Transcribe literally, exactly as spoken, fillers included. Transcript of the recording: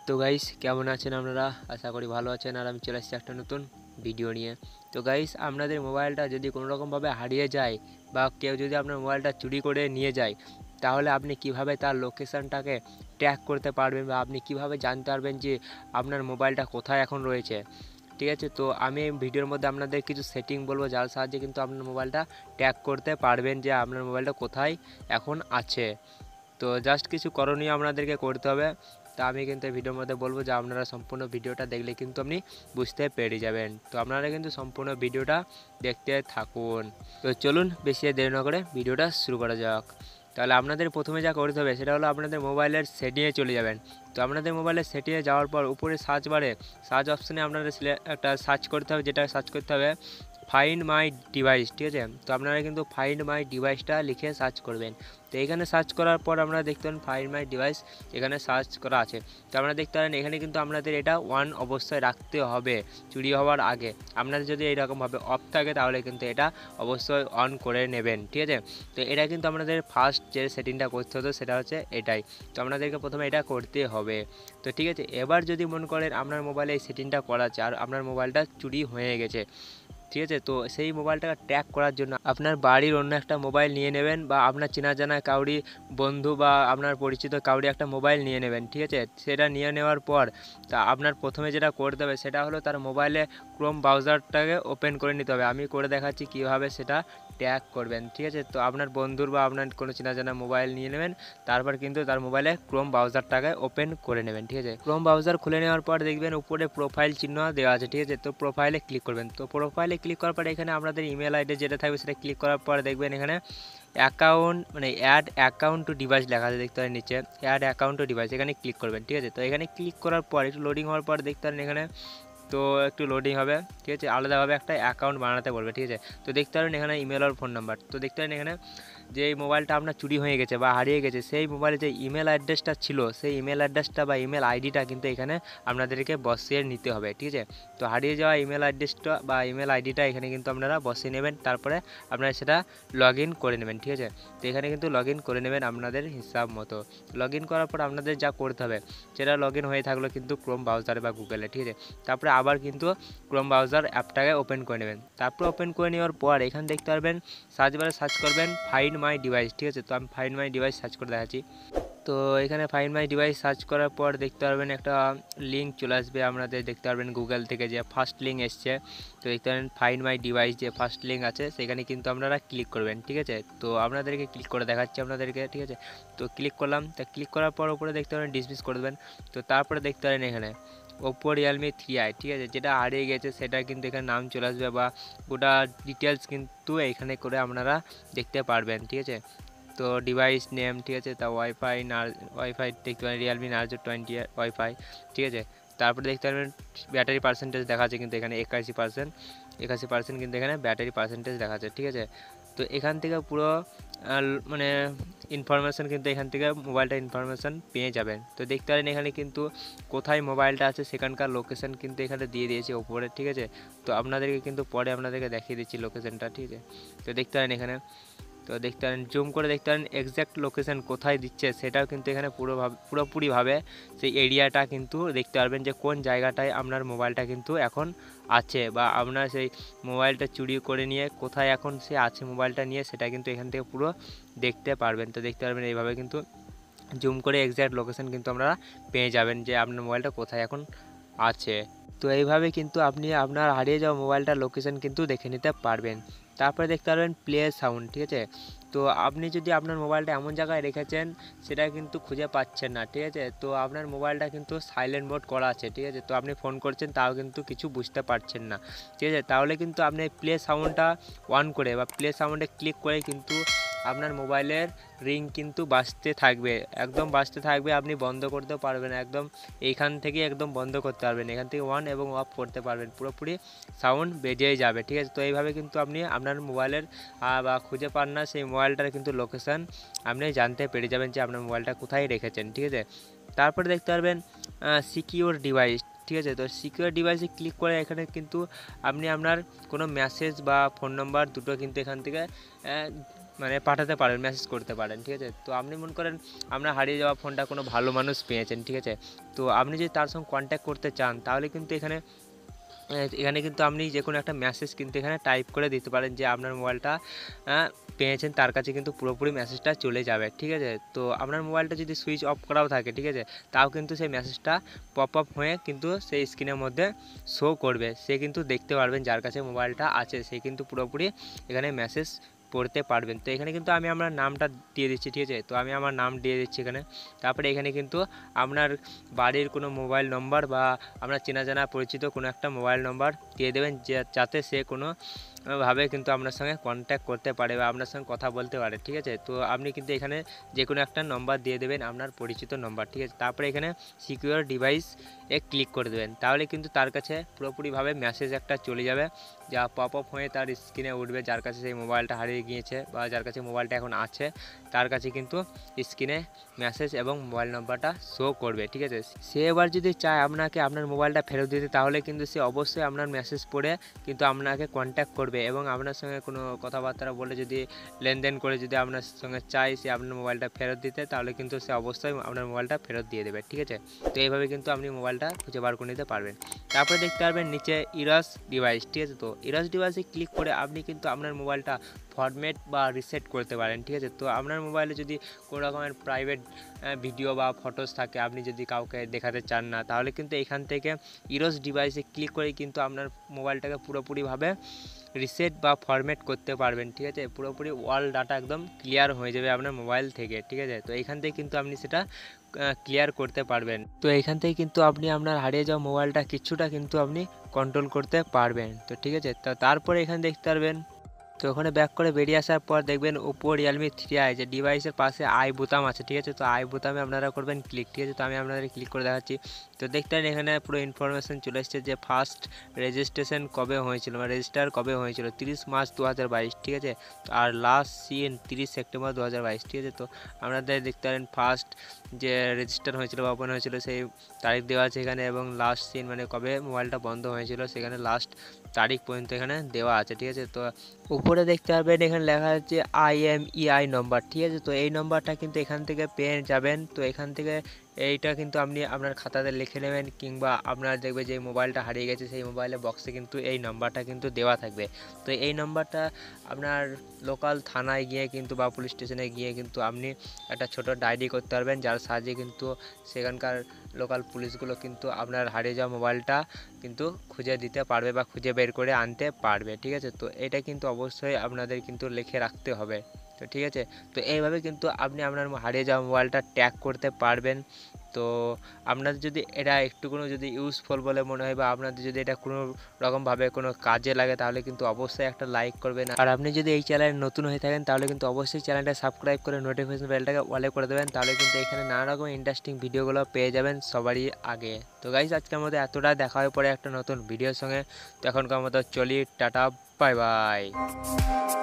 তো গাইস কেমন আছেন আপনারা? আশা করি ভালো আছেন। আর আমি চলে এসেছি একটা নতুন ভিডিও নিয়ে। তো গাইস আপনাদের মোবাইলটা যদি কোনো রকমভাবে হারিয়ে যায় বা কেউ যদি আপনার মোবাইলটা চুরি করে নিয়ে যায়, তাহলে আপনি কিভাবে তার লোকেশানটাকে ট্র্যাক করতে পারবেন বা আপনি কিভাবে জানতে পারবেন যে আপনার মোবাইলটা কোথায় এখন রয়েছে। ঠিক আছে, তো আমি এই ভিডিওর মধ্যে আপনাদের কিছু সেটিং বলবো যার সাহায্যে কিন্তু আপনার মোবাইলটা ট্র্যাক করতে পারবেন যে আপনার মোবাইলটা কোথায় এখন আছে। তো জাস্ট কিছু করণীয় আপনাদেরকে করতে হবে। তা আমি কিন্তু এই ভিডিওর মধ্যে বলবো যে আপনারা সম্পূর্ণ ভিডিওটা দেখলে কিন্তু আপনি বুঝতে পেরে যাবেন। তো আপনারা কিন্তু সম্পূর্ণ ভিডিওটা দেখতে থাকুন। তো চলুন বেশি দেরি না করে ভিডিওটা শুরু করা যাক। তাহলে আপনাদের প্রথমে যা করতে হবে সেটা হলো আপনাদের মোবাইলের সেটিংয়ে চলে যাবেন। তো আপনাদের মোবাইলের সেটিংয়ে যাওয়ার পর উপরে সার্চ বারে সার্চ অপশানে আপনাদের একটা সার্চ করতে হবে, যেটা সার্চ করতে হবে ফাইন্ড মাই ডিভাইস। ঠিক আছে, তো আপনারা কিন্তু ফাইন্ড মাই ডিভাইসটা লিখে সার্চ করবেন। তো এখানে সার্চ করার পর আপনারা দেখতে পারেন ফাইন্ড মাই ডিভাইস এখানে সার্চ করা আছে। তো আপনারা দেখতে পারেন এখানে কিন্তু আপনাদের এটা ওয়ান অবস্থায় রাখতে হবে চুরি হওয়ার আগে। আপনাদের যদি এইরকমভাবে অফ থাকে তাহলে কিন্তু এটা অবশ্যই অন করে নেবেন। ঠিক আছে, তো এটা কিন্তু আপনাদের ফার্স্ট যে সেটিংটা করতে হতো সেটা হচ্ছে এটাই। তো আপনাদেরকে প্রথমে এটা করতে হবে। তো ঠিক আছে, এবার যদি মনে করেন আপনার মোবাইলে এই সেটিংটা করা আছে আর আপনার মোবাইলটা চুরি হয়ে গেছে, ঠিক আছে, তো সেই মোবাইলটাকে ট্র্যাক করার জন্য আপনার বাড়ির অন্য একটা মোবাইল নিয়ে নেবেন বা আপনার চেনা জানা কাউরি বন্ধু বা আপনার পরিচিত কাউরি একটা মোবাইল নিয়ে নেবেন। ঠিক আছে, সেটা নিয়ে নেওয়ার পর তা আপনার প্রথমে যেটা করতে হবে সেটা হলো তার মোবাইলে ক্রোম ব্রাউজারটাকে ওপেন করে নিতে হবে। আমি করে দেখাচ্ছি কীভাবে সেটা ট্র্যাক করবেন। ঠিক আছে, তো আপনার বন্ধুর বা আপনার কোনো চেনা জানা মোবাইল নিয়ে নেবেন, তারপর কিন্তু তার মোবাইলে ক্রোম ব্রাউজারটাকে ওপেন করে নেবেন। ঠিক আছে, ক্রোম ব্রাউজার খুলে নেওয়ার পর দেখবেন উপরে প্রোফাইল চিহ্ন দেওয়া আছে। ঠিক আছে, তো প্রোফাইলে ক্লিক করবেন। তো প্রোফাইলে ক্লিক করার পর এখানে আপনাদের ইমেল আইডি যেটা থাকবে সেটা ক্লিক করার পর দেখবেন এখানে অ্যাকাউন্ট মানে অ্যাড অ্যাকাউন্ট টু ডিভাইস লেখা আছে, দেখতে পারেন নিচে অ্যাড অ্যাকাউন্ট টু ডিভাইস, এখানে ক্লিক করবেন। ঠিক আছে, তো এখানে ক্লিক করার পর একটু লোডিং হওয়ার পর দেখতে পারেন এখানে তো একটু লোডিং হবে। ঠিক আছে, আলাদাভাবে একটা অ্যাকাউন্ট বানাতে বলবে। ঠিক আছে, তো দেখতে পারেন এখানে ইমেল আর ফোন নাম্বার। তো দেখতে পারেন এখানে যে মোবাইলটা আপনার চুরি হয়ে গেছে বা হারিয়ে গেছে সেই মোবাইলে যে ইমেল অ্যাড্রেসটা ছিল সেই ইমেল অ্যাড্রেসটা বা ইমেল আইডিটা কিন্তু এখানে আপনাদেরকে বসিয়ে নিতে হবে। ঠিক আছে, তো হারিয়ে যাওয়া ইমেল অ্যাড্রেসটা বা ইমেল আইডিটা এখানে কিন্তু আপনারা বসিয়ে নেবেন, তারপরে আপনারা সেটা লগ ইন করে নেবেন। ঠিক আছে, তো এখানে কিন্তু লগ ইন করে নেবেন আপনাদের হিসাব মতো। লগ ইন করার পর আপনাদের যা করতে হবে সেটা লগ ইন হয়ে থাকলো কিন্তু ক্রোম ব্রাউজারে বা গুগলে। ঠিক আছে, তারপরে আবার কিন্তু ক্রোম ব্রাউজার অ্যাপটাকে ওপেন করে নেবেন। তারপর ওপেন করে নেওয়ার পর এখানে দেখতে পারবেন সার্চ বারে সার্চ করবেন ফাইন্ড মাই ডিভাইস। ঠিক আছে, তো আমি ফাইন্ড মাই ডিভাইস সার্চ করে দেখাচ্ছি। তো এখানে ফাইন্ড মাই ডিভাইস সার্চ করার পর দেখতে পারবেন একটা লিঙ্ক চলে আসবে, আপনাদের দেখতে পারবেন গুগল থেকে যে ফার্স্ট লিঙ্ক এসছে। তো দেখতে পারেন ফাইন্ড মাই ডিভাইস যে ফার্স্ট লিঙ্ক আছে সেখানে কিন্তু আপনারা ক্লিক করবেন। ঠিক আছে, তো আপনাদেরকে ক্লিক করে দেখাচ্ছি আপনাদেরকে। ঠিক আছে, তো ক্লিক করলাম। তা ক্লিক করার পর উপরে দেখতে পারেন ডিসমিস করে দেবেন। তো তারপরে দেখতে পারেন এখানে ওপো রিয়েলমি থ্রি আই। ঠিক আছে, যেটা হারিয়ে গেছে সেটা কিন্তু এখানে নাম চলে আসবে বা গোটা ডিটেলস কিন্তু এখানে করে আপনারা দেখতে পারবেন। ঠিক আছে, তো ডিভাইস নেম, ঠিক আছে, তা ওয়াইফাই নার ওয়াইফাই দেখতে পারেন রিয়েলমি নার্জো টোয়েন্টি ওয়াইফাই। ঠিক আছে, তারপরে দেখতে পারবেন ব্যাটারি পার্সেন্টেজ দেখা আছে কিন্তু এখানে একাশি পার্সেন্ট একাশি পার্সেন্ট কিন্তু এখানে ব্যাটারি পার্সেন্টেজ দেখা আছে। ঠিক আছে, তো এখান থেকে পুরো মানে ইনফরমেশান কিন্তু এখান থেকে মোবাইলটা ইনফরমেশান পেয়ে যাবেন। তো দেখতে পারেন এখানে কিন্তু কোথায় মোবাইলটা আছে সেখানকার লোকেশান কিন্তু এখানে দিয়ে দিয়েছে ওপরে। ঠিক আছে, তো আপনাদেরকে কিন্তু পরে আপনাদেরকে দেখিয়ে দিচ্ছি লোকেশানটা। ঠিক আছে, তো দেখতে পারেন এখানে তো দেখতে পারেন জুম করে দেখতে পারেন এক্স্যাক্ট লোকেশান কোথায় দিচ্ছে সেটাও কিন্তু এখানে পুরোভাবে পুরোপুরিভাবে সেই এরিয়াটা কিন্তু দেখতে পারবেন যে কোন জায়গাটায় আপনার মোবাইলটা কিন্তু এখন আছে বা আপনার সেই মোবাইলটা চুরি করে নিয়ে কোথায় এখন সে আছে মোবাইলটা নিয়ে সেটা কিন্তু এখান থেকে পুরো দেখতে পারবেন। তো দেখতে পারবেন এইভাবে কিন্তু জুম করে এক্স্যাক্ট লোকেশান কিন্তু আপনারা পেয়ে যাবেন যে আপনার মোবাইলটা কোথায় এখন আছে। তো এইভাবে কিন্তু আপনি আপনার হারিয়ে যাওয়া মোবাইলটার লোকেশান কিন্তু দেখে নিতে পারবেন। তারপরে দেখতে পারবেন প্লে সাউন্ড। ঠিক আছে, তো আপনি যদি আপনার মোবাইলটা এমন জায়গায় রেখেছেন সেটা কিন্তু খুঁজে পাচ্ছেন না। ঠিক আছে, তো আপনার মোবাইলটা কিন্তু সাইলেন্ট মোড করা আছে। ঠিক আছে, তো আপনি ফোন করছেন তাও কিন্তু কিছু বুঝতে পারছেন না। ঠিক আছে, তাহলে কিন্তু আপনি প্লে সাউন্ডটা অন করে বা প্লে সাউন্ডে ক্লিক করে কিন্তু আপনার মোবাইলের রিং কিন্তু বাজতে থাকবে, একদম বাজতে থাকবে, আপনি বন্ধ করতেও পারবেন না, একদম এইখান থেকে একদম বন্ধ করতে পারবেন, এখান থেকে অন এবং অফ করতে পারবেন, পুরোপুরি সাউন্ড বেজেই যাবে। ঠিক আছে, তো এইভাবে কিন্তু আপনি আপনার মোবাইলের বা খুঁজে পান না সেই মোবাইলটার কিন্তু লোকেশান আপনি জানতে পেরে যাবেন যে আপনার মোবাইলটা কোথায় রেখেছেন। ঠিক আছে, তারপরে দেখতে পারবেন সিকিউর ডিভাইস। ঠিক আছে, তো সিকিউর ডিভাইসে ক্লিক করে এখানে কিন্তু আপনি আপনার কোনো মেসেজ বা ফোন নাম্বার দুটো কিন্তু এখান থেকে মানে পাঠাতে পারেন, মেসেজ করতে পারেন, ঠিক আছে। তো আপনি মনে করেন আপনার হারিয়ে যাওয়া ফোনটা কোনো ভালো মানুষ পেয়েছেন, ঠিক আছে। তো আপনি যদি তার সঙ্গে কন্ট্যাক্ট করতে চান তাহলে কিন্তু এখানে এখানে কিন্তু আপনি যে কোনো একটা মেসেজ কিন্তু এখানে টাইপ করে দিতে পারেন যে আপনার মোবাইলটা পেয়েছেন, তার কাছে কিন্তু পুরোপুরি মেসেজটা চলে যাবে, ঠিক আছে। তো আপনার মোবাইলটা যদি সুইচ অফ করাও থাকে, ঠিক আছে, তাও কিন্তু সেই মেসেজটা পপ আপ হয়ে কিন্তু সেই স্ক্রিনের মধ্যে শো করবে, সে কিন্তু দেখতে পারবেন যার কাছে মোবাইলটা আছে, সে কিন্তু পুরোপুরি এখানে মেসেজ পড়তে পারবেন। তো এখানে কিন্তু আমি আমার নামটা দিয়ে দিচ্ছি, ঠিক আছে। তো আমি আমার নাম দিয়ে দিচ্ছি এখানে। তারপরে এখানে কিন্তু আপনার বাড়ির কোনো মোবাইল নম্বর বা আপনার চেনা জানা পরিচিত কোনো একটা মোবাইল নম্বর দিয়ে দেবেন, যে যাতে সে কোনো ভাবে কিন্তু আপনার সঙ্গে কন্ট্যাক্ট করতে পারে বা আপনার সঙ্গে কথা বলতে পারে, ঠিক আছে। তো আপনি কিন্তু এখানে যে কোনো একটা নম্বর দিয়ে দেবেন, আপনার পরিচিত নম্বর, ঠিক আছে। তারপরে এখানে সিকিউর ডিভাইস এ ক্লিক করে দেবেন, তাহলে কিন্তু তার কাছে পুরোপুরিভাবে মেসেজ একটা চলে যাবে, যা পপ আপ হয়ে তার স্ক্রিনে উঠবে, যার কাছে সেই মোবাইলটা হারিয়ে গিয়েছে বা যার কাছে মোবাইলটা এখন আছে, তার কাছে কিন্তু স্ক্রিনে মেসেজ এবং মোবাইল নম্বরটা শো করবে, ঠিক আছে। সে এবার যদি চায় আপনাকে আপনার মোবাইলটা ফেরত দিতে, তাহলে কিন্তু সে অবশ্যই আপনার মেসেজ পড়ে কিন্তু আপনাকে কন্ট্যাক্ট করবে এবং আপনার সঙ্গে কোনো কথাবার্তা বলে যদি লেনদেন করে যদি আপনার সঙ্গে চায় সে আপনার মোবাইলটা ফেরত দিতে, তাহলে কিন্তু সে অবশ্যই আপনার মোবাইলটা ফেরত দিয়ে দেবে, ঠিক আছে। তো এইভাবে কিন্তু আপনি মোবাইলটা খুঁজে বার করে নিতে পারবেন। তারপরে দেখতে পারবেন নিচে ইরাস ডিভাইস, ঠিক আছে। তো ইরাস ডিভাইসে ক্লিক করে আপনি কিন্তু আপনার মোবাইলটা ফরম্যাট বা রিসেট করতে পারেন, ঠিক আছে। তো আপনার মোবাইলে যদি কোনো রকমের প্রাইভেট ভিডিও বা ফটোস থাকে, আপনি যদি কাউকে দেখাতে চান না, তাহলে কিন্তু এখান থেকে ইরোস ডিভাইসে ক্লিক করে কিন্তু আপনার মোবাইলটাকে পুরোপুরিভাবে রিসেট বা ফরম্যাট করতে পারবেন, ঠিক আছে। পুরোপুরি ওয়াল ডাটা একদম ক্লিয়ার হয়ে যাবে আপনার মোবাইল থেকে, ঠিক আছে। তো এখান থেকে কিন্তু আপনি সেটা ক্লিয়ার করতে পারবেন। তো এখান থেকে কিন্তু আপনি আপনার হারিয়ে যাওয়া মোবাইলটা কিছুটা কিন্তু আপনি কন্ট্রোল করতে পারবেন। তো ঠিক আছে, তো তারপরে এখানে দেখতে পারবেন, তো ওখানে ব্যাক করে বেরিয়ে আসার পর দেখবেন ওপো রিয়েলমি থ্রি আই যে ডিভাইসের পাশে আই বোতাম আছে, ঠিক আছে। তো আই বোতামে আপনারা করবেন ক্লিক, ঠিক আছে। তো আমি আপনাদের ক্লিক করে দেখাচ্ছি। তো দেখতে পারেন এখানে পুরো ইনফরমেশান চলে এসেছে যে ফার্স্ট রেজিস্ট্রেশন কবে হয়েছিল বা রেজিস্টার কবে হয়েছিল, তিরিশ মার্চ দু হাজার বাইশ, ঠিক আছে। আর লাস্ট সিন তিরিশ সেপ্টেম্বর দু হাজার বাইশ, ঠিক আছে। তো আপনাদের দেখতে পারেন ফার্স্ট যে রেজিস্টার হয়েছিল বা ওপেন হয়েছিল সেই তারিখ দেওয়া আছে এখানে, এবং লাস্ট সিন মানে কবে মোবাইলটা বন্ধ হয়েছিল সেখানে লাস্ট তারিখ পর্যন্ত এখানে দেওয়া আছে, ঠিক আছে। তো উপরে দেখতে পারবেন এখানে লেখা আছে আইএমইআই নম্বর, ঠিক আছে। তো এই নম্বরটা কিন্তু এখান থেকে পেয়ে যাবেন। তো এখান থেকে এইটা কিন্তু আপনি আপনার খাতাতে লিখে নেবেন, কিংবা আপনার দেখবে যে মোবাইলটা হারিয়ে গেছে সেই মোবাইলের বক্সে কিন্তু এই নাম্বারটা কিন্তু দেওয়া থাকবে। তো এই নাম্বারটা আপনার লোকাল থানায় গিয়ে কিন্তু বা পুলিশ স্টেশনে গিয়ে কিন্তু আপনি একটা ছোট ডায়েরি করতে পারবেন, যার সাহায্যে কিন্তু সেখানকার লোকাল পুলিশগুলো কিন্তু আপনার হারিয়ে যাওয়া মোবাইলটা কিন্তু খুঁজে দিতে পারবে বা খুঁজে বের করে আনতে পারবে, ঠিক আছে। তো এটা কিন্তু অবশ্যই আপনাদের কিন্তু লিখে রাখতে হবে। তো ঠিক আছে, তো এইভাবে কিন্তু আপনি আপনার হারিয়ে যাওয়া মোবাইলটা ট্র্যাক করতে পারবেন। তো আপনাদের যদি এটা একটুকুনো যদি ইউজফুল বলে মনে হয় বা আপনাদের যদি এটা কোনো রকমভাবে কোনো কাজে লাগে, তাহলে কিন্তু অবশ্যই একটা লাইক করবেন। আর আপনি যদি এই চ্যানেলে নতুন হয়ে থাকেন তাহলে কিন্তু অবশ্যই চ্যানেলটা সাবস্ক্রাইব করে নোটিফিকেশন বেলটাকে অলে করে দেবেন, তাহলে কিন্তু এখানে নানা রকম ইন্টারেস্টিং ভিডিওগুলো পেয়ে যাবেন সবারই আগে। তো গাইস, আজকের মতো এতটা, দেখা হয়ে পরে একটা নতুন ভিডিওর সঙ্গে। তো এখনকার মতো চলি, টাটা, বাই বাই।